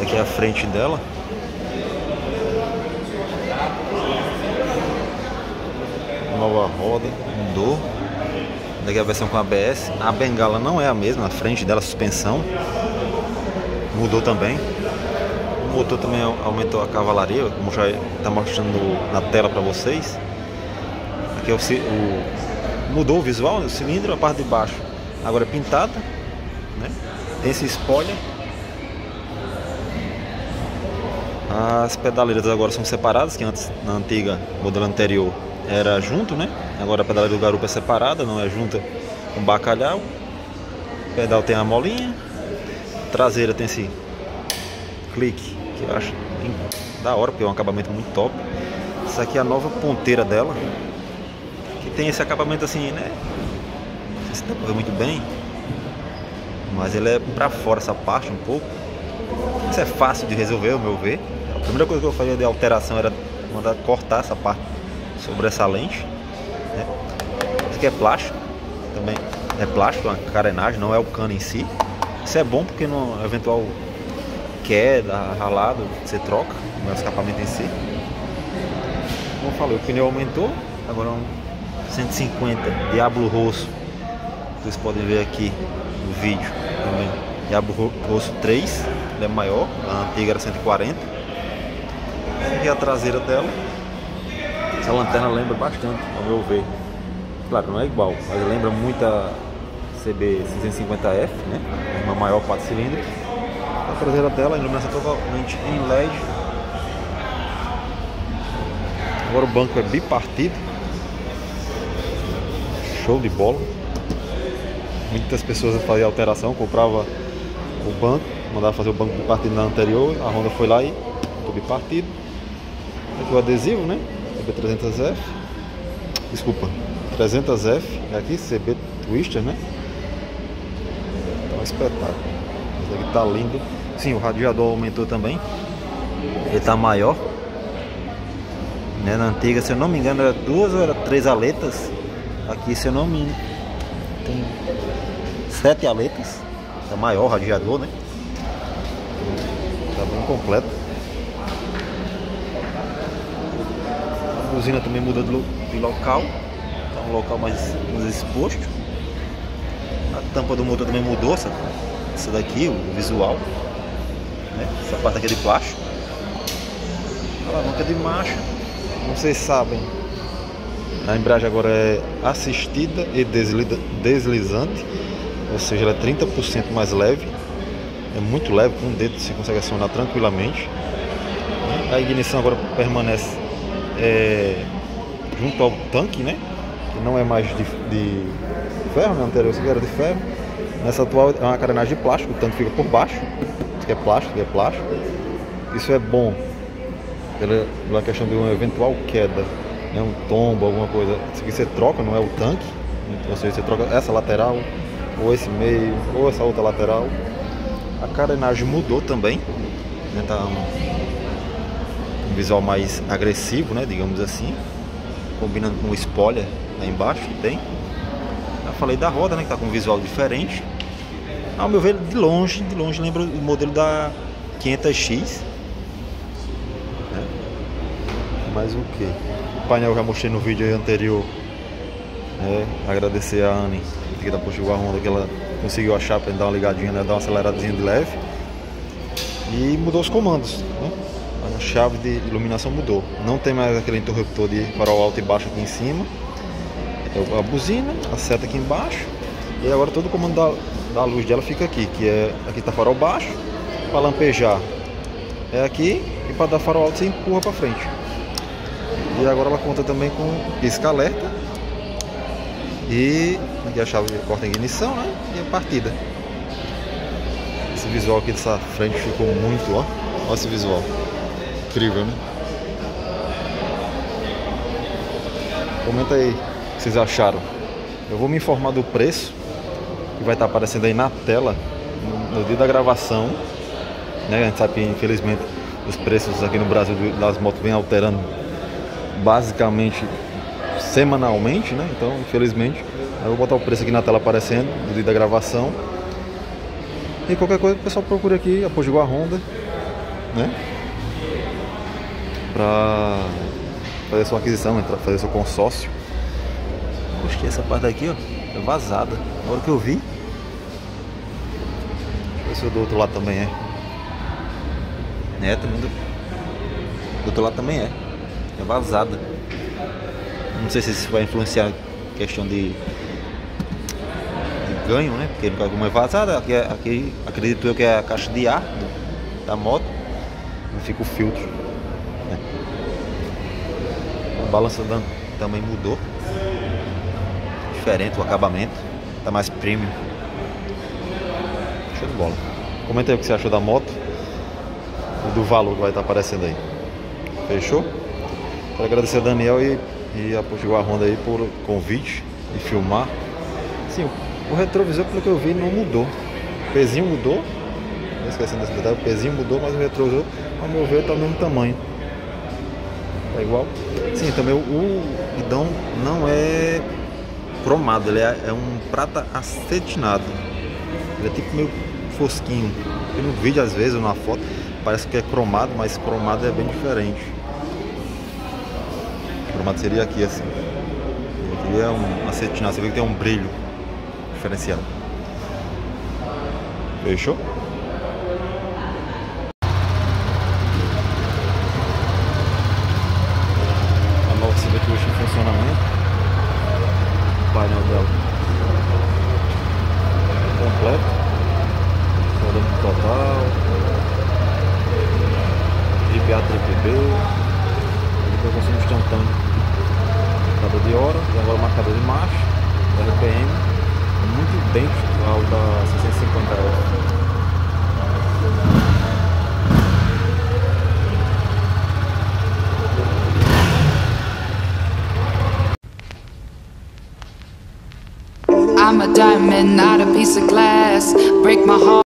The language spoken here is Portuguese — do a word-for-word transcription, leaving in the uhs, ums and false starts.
Aqui é a frente dela. Nova roda, mudou. Daqui é a versão com A B S. A bengala não é a mesma, a frente dela, a suspensão mudou também. O motor também aumentou a cavalaria, como já está mostrando na tela para vocês. Aqui é o, o mudou o visual, o cilindro, a parte de baixo agora é pintada, né? Tem esse spoiler. As pedaleiras agora são separadas, que antes na antiga modelo anterior era junto, né? Agora a pedaleira do garupa é separada, não é junta com bacalhau. O pedal tem a molinha, a traseira tem esse clique que eu acho da hora, porque é um acabamento muito top. Essa aqui é a nova ponteira dela, que tem esse acabamento assim, né? Não sei se dá pra ver muito bem, mas ele é pra fora essa parte um pouco. Isso é fácil de resolver, ao meu ver. A primeira coisa que eu faria de alteração era mandar cortar essa parte sobre essa lente, né? Isso aqui é plástico, também é plástico, uma carenagem, não é o cano em si. Isso é bom porque no eventual queda, ralado, você troca, não é o escapamento em si. Como eu falei, o pneu aumentou, agora é um cento e cinquenta Diablo Rosso. Vocês podem ver aqui no vídeo também. Diablo Rosso três, ele é maior, a antiga era cento e quarenta. Aqui é a traseira dela. Essa lanterna lembra bastante, ao meu ver. Claro, não é igual, mas lembra muito a C B seiscentos e cinquenta F, né? Uma maior, quatro cilindros. A traseira dela, a iluminação totalmente em L E D. Agora o banco é bipartido. Show de bola. Muitas pessoas faziam alteração, comprava o banco, mandava fazer o banco bipartido na anterior. A Honda foi lá e botou bipartido. Aqui o adesivo, né? C B trezentos F. Desculpa, trezentos F. É aqui, C B Twister, né? Então é um espetáculo. Esse aqui tá lindo. Sim, o radiador aumentou também. Ele tá maior, né? Na antiga, se eu não me engano, era duas ou era três aletas. Aqui, se eu não me engano, tem sete aletas. Tá maior o radiador, né? Tá bem completo. A buzina também muda de local. Tá um local mais, mais exposto. A tampa do motor também mudou. Essa, essa daqui, o visual, né? Essa parte aqui é de plástico. A alavanca de marcha, como vocês sabem, a embreagem agora é assistida e deslizante, ou seja, ela é trinta por cento mais leve. É muito leve, com um dedo você consegue acionar tranquilamente. A ignição agora permanece é, junto ao tanque, né? Que não é mais de, de ferro, né? Anterior era de ferro. Nessa atual é uma carenagem de plástico, o tanque fica por baixo. Isso aqui é plástico, isso aqui é plástico. Isso é bom pela, pela questão de uma eventual queda, né? Um tombo, alguma coisa. Isso aqui você troca, não é o tanque. Ou seja, você troca essa lateral, ou esse meio, ou essa outra lateral. A carenagem mudou também, né? Tá um, um visual mais agressivo, né? Digamos assim, combinando com o spoiler lá embaixo que tem. Já falei da roda, né? Que tá com um visual diferente. Ao meu ver, de longe, de longe lembra o modelo da quinhentos X. Né? Mais o que? O painel eu já mostrei no vídeo anterior. Né? Agradecer a Anne aqui da Potiguar Honda, que ela conseguiu achar para dar uma ligadinha, né? Dar uma aceleradinha de leve. E mudou os comandos, né? A chave de iluminação mudou. Não tem mais aquele interruptor de farol alto e baixo aqui em cima. É a buzina, a seta aqui embaixo. E agora todo o comando da, da luz dela fica aqui, que é aqui tá farol baixo. Para lampejar é aqui, e para dar farol alto você empurra para frente. E agora ela conta também com pisca-alerta. E aqui a chave corta a ignição, né? E a partida. Esse visual aqui dessa frente ficou muito, ó. Olha esse visual. Incrível, né? Comenta aí o que vocês acharam. Eu vou me informar do preço, que vai estar aparecendo aí na tela no dia da gravação, né? A gente sabe que infelizmente os preços aqui no Brasil das motos vem alterando basicamente semanalmente, né? Então infelizmente eu vou botar o preço aqui na tela aparecendo no dia da gravação. E qualquer coisa o pessoal procura aqui a Potiguar Honda, né? Pra fazer sua aquisição, entrar, fazer seu consórcio. Gostei, essa parte aqui, ó, é vazada. Na hora que eu vi, deixa eu ver se o do outro lado também é. É, também do, do outro lado também é. É vazada. Não sei se isso vai influenciar a questão de, de ganho, né? Porque como é vazada, aqui, aqui acredito eu que é a caixa de ar do, da moto. Não fica o filtro, né? A balança também mudou. Diferente o acabamento. Tá mais premium. Show de bola. Comenta aí o que você achou da moto e do valor que vai estar aparecendo aí. Fechou? Quero agradecer a Daniel e, e a Potiguar Honda aí por convite e filmar. Sim, o retrovisor, pelo que eu vi, não mudou. O pezinho mudou. Não esquecendo desse detalhe, o pezinho mudou, mas o retrovisor, ao meu ver, tá do mesmo tamanho. Tá igual. Sim, também o, o guidão não é cromado, ele é, é um prata acetinado. Ele é tipo meio fosquinho. E no vídeo, às vezes, ou na foto, parece que é cromado, mas cromado é bem diferente. O cromado seria aqui assim. Aqui é um acetinado, você vê que tem um brilho diferenciado. Fechou? A nova C V hoje em funcionamento. O painel dela completo. Rodando total. G P A triplo B. Depois consigo instantâneo. Marcador de hora, e agora o marcador de marcha, R P M, é muito idêntico ao da seiscentos e cinquenta F. I'm a diamond, not a piece of glass. Break my heart.